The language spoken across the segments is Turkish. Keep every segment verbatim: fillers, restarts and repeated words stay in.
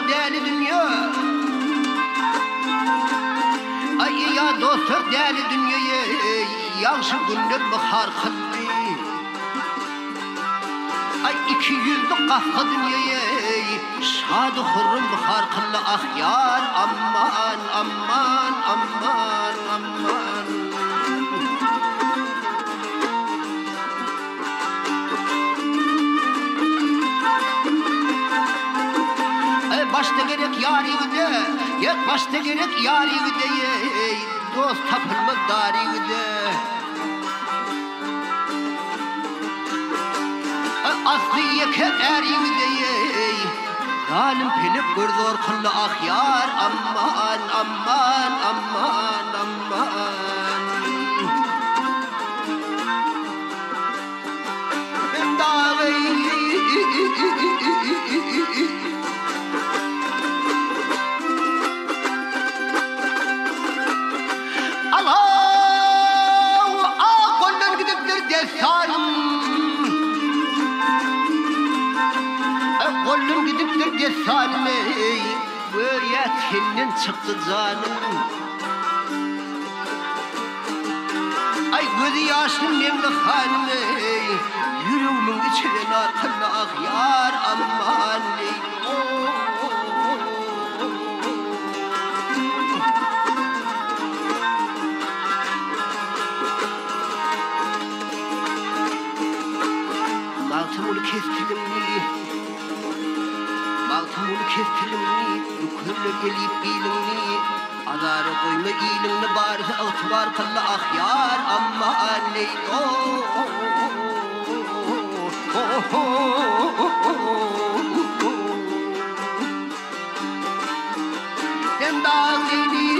deli dünya. Ay ya dostlar deli dünyaya yaxşı günler mi harkıldı? Ay iki yüzlü qafqa dünyaya şadı hırrım mı harkıldı? Ah yar aman aman aman aman. Başta gerek yari gide, yek başta gerek yari gide, dost tapılma dari gide. Aslı yeke eri gide, zalim pelip gördor kıllı ah yar, aman aman aman aman. Ben dağı Kollum gidiptir de salime böyle senden çıktı canım. Ay gözü yaşlı memli halime yüreğimin içine narkınlı ah yar aman oh. Baltımını kestilim mi? Baltımını kestilim mi? Yukarı gelip ilimi azarı koyma ilimi bari ağıtvar kılla ah yar aman ey oh oh oh Dem dağını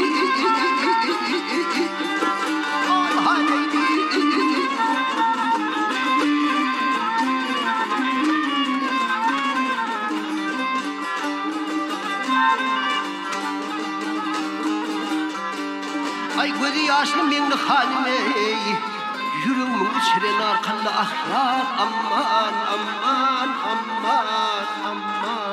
Ay gözü yaşlı memli halime yüreğimin içine narkınlı ah yar aman aman aman aman